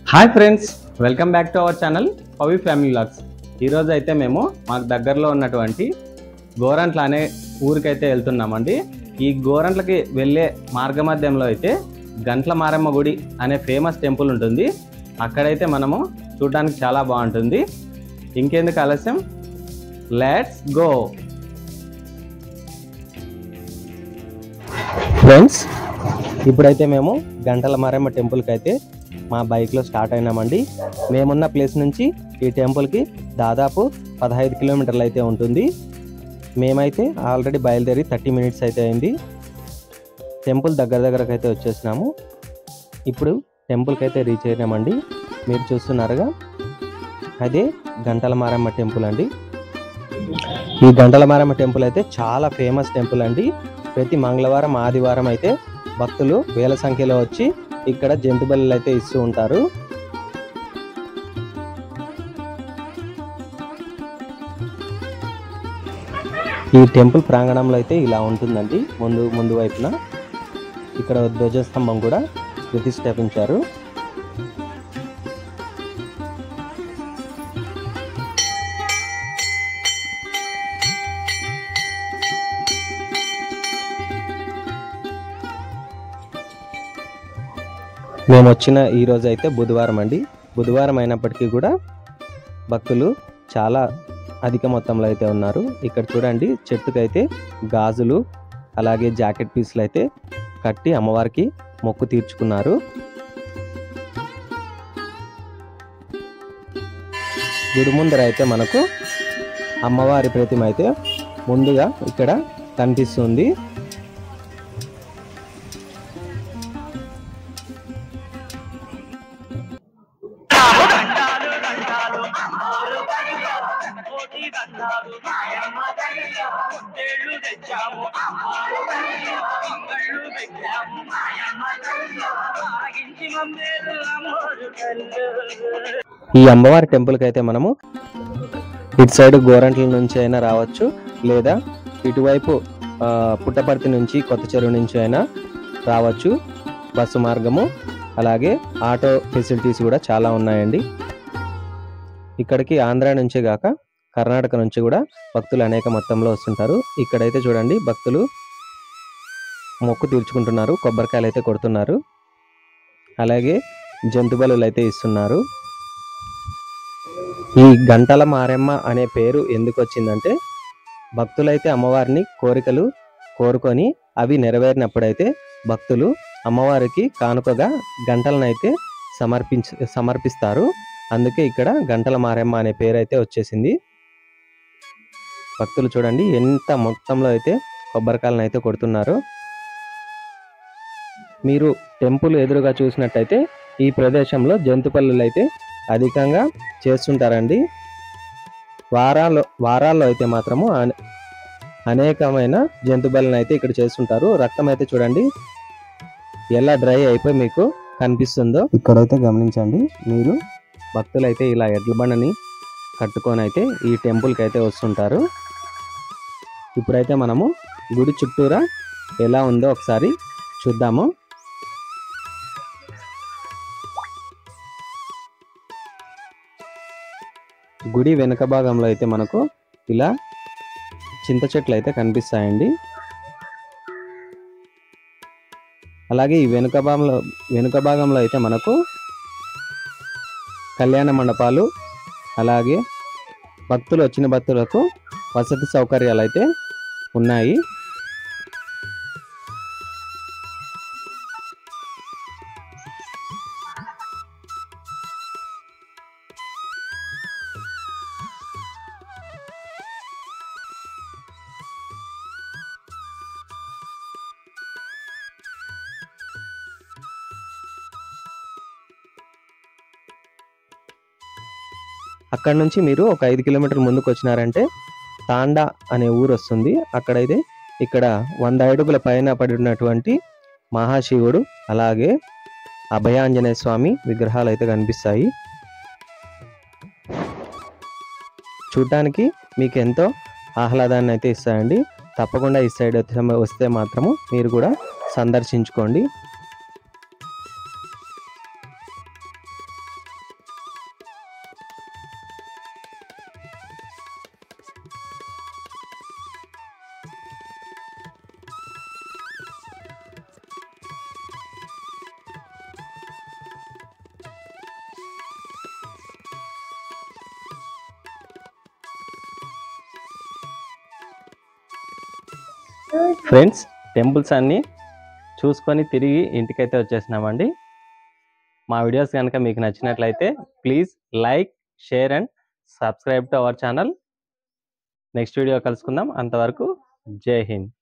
Hi friends, welcome back to our channel Pavi family vlogs. ఈరోజు అయితే మేము మాకు దగ్గరలో ఉన్నటువంటి గోరంట్ల అనే ఊరికైతే వెళ్తున్నామండి. ఈ గోరంట్లకి వెళ్ళే మార్గ మధ్యంలో అయితే గంట్ల మారమ్మ గుడి అనే ఫేమస్ టెంపుల్ ఉంటుంది. అక్కడైతే మనము చూడడానికి చాలా బాగుంటుంది. ఇంకెందుకు ఆలస్యం, లెట్స్ గో. ఫ్రెండ్స్, ఇప్పుడైతే మేము గంటల మారమ్మ టెంపుల్కి అయితే మా బైక్లో స్టార్ట్ అయినామండి. మేమున్న ప్లేస్ నుంచి ఈ టెంపుల్కి దాదాపు 15 కిలోమీటర్లు అయితే ఉంటుంది. మేమైతే ఆల్రెడీ బయలుదేరి 30 మినిట్స్ అయితే అయింది. టెంపుల్ దగ్గరకు అయితే వచ్చేసినాము. ఇప్పుడు టెంపుల్కి అయితే రీచ్ అయినామండి. మీరు చూస్తున్నారుగా, అదే గంటల మారమ్మ టెంపుల్ అండి. ఈ గంటల మారమ్మ టెంపుల్ అయితే చాలా ఫేమస్ టెంపుల్ అండి. ప్రతి మంగళవారం, ఆదివారం అయితే భక్తులు వేల సంఖ్యలో వచ్చి ఇక్కడ జంతు బలులు అయితే ఇస్తూ ఉంటారు. ఈ టెంపుల్ ప్రాంగణంలో అయితే ఇలా ఉంటుందండి. ముందు వైపున ఇక్కడ ధ్వజస్తంభం కూడా ప్రతిష్ఠాపించారు. మేము వచ్చిన ఈరోజు అయితే బుధవారం అండి. బుధవారం అయినప్పటికీ కూడా భక్తులు చాలా అధిక మొత్తంలో అయితే ఉన్నారు. ఇక్కడ చూడండి, చెట్టుకైతే గాజులు అలాగే జాకెట్ పీసులు అయితే కట్టి అమ్మవారికి మొక్కు తీర్చుకున్నారు. గుడి ముందర అయితే మనకు అమ్మవారి ప్రతిమ అయితే ముందుగా ఇక్కడ కనిపిస్తుంది. ఈ అమ్మవారి టెంపుల్కి అయితే మనము ఇటు సైడ్ గోరంట్ల నుంచి అయినా రావచ్చు, లేదా ఇటువైపు పుట్టపర్తి నుంచి, కొత్త చెరువు నుంచి అయినా రావచ్చు. బస్సు మార్గము అలాగే ఆటో ఫెసిలిటీస్ కూడా చాలా ఉన్నాయండి. ఇక్కడికి ఆంధ్ర నుంచే కాక కర్ణాటక నుంచి కూడా భక్తులు అనేక మొత్తంలో వస్తుంటారు. ఇక్కడైతే చూడండి, భక్తులు మొక్కు తీర్చుకుంటున్నారు, కొబ్బరికాయలు అయితే కొడుతున్నారు, అలాగే జంతు బలులు అయితే ఇస్తున్నారు. ఈ గంటల మారమ్మ అనే పేరు ఎందుకు వచ్చిందంటే, భక్తులైతే అమ్మవారిని కోరికలు కోరుకొని అవి నెరవేరినప్పుడైతే భక్తులు అమ్మవారికి కానుకగా గంటలను అయితే సమర్పిస్తారు. అందుకే ఇక్కడ గంటల మారమ్మ అనే పేరు అయితే వచ్చేసింది. భక్తులు చూడండి ఎంత మొత్తంలో అయితే కొబ్బరికాయలను అయితే కొడుతున్నారు. మీరు టెంపుల్ ఎదురుగా చూసినట్టయితే ఈ ప్రదేశంలో జంతు పల్లులు అయితే అధికంగా చేస్తుంటారండి. వారాల్లో అయితే మాత్రము అనేకమైన జంతు బలులను అయితే ఇక్కడ చేస్తుంటారు. రక్తం అయితే చూడండి ఎలా డ్రై అయిపోయి మీకు కనిపిస్తుందో ఇక్కడైతే గమనించండి. మీరు భక్తులైతే ఇలా ఎడ్ల బండని కట్టుకొని అయితే ఈ టెంపుల్కి అయితే వస్తుంటారు. ఇప్పుడైతే మనము గుడి చుట్టూరా ఎలా ఉందో ఒకసారి చూద్దాము. గుడి వెనుక భాగంలో అయితే మనకు ఇలా చింత చెట్లు అయితే కనిపిస్తాయండి. అలాగే ఈ వెనుక భాగంలో అయితే మనకు కళ్యాణ మండపాలు, అలాగే భక్తులు వచ్చిన భక్తులకు వసతి సౌకర్యాలు అయితే ఉన్నాయి. అక్కడ నుంచి మీరు ఒక 5 కిలోమీటర్ల ముందుకు వచ్చినారంటే తాండా అనే ఊరు వస్తుంది. అక్కడైతే ఇక్కడ 100 అడుగుల పైన పడి ఉన్నటువంటి మహాశివుడు, అలాగే అభయాంజనేయ స్వామి విగ్రహాలు అయితే కనిపిస్తాయి. చూడటానికి మీకు ఎంతో ఆహ్లాదాన్ని అయితే ఇస్తాయండి. తప్పకుండా ఈ సైడ్ వస్తే మాత్రము మీరు కూడా సందర్శించుకోండి. ఫ్రెండ్స్, టెంపుల్స్ అన్నీ చూసుకొని తిరిగి ఇంటికైతే వచ్చేసినామండి. మా వీడియోస్ కనుక మీకు నచ్చినట్లయితే please like, share and subscribe to our channel. Next video కలుసుకుందాం. అంతవరకు జై హింద్.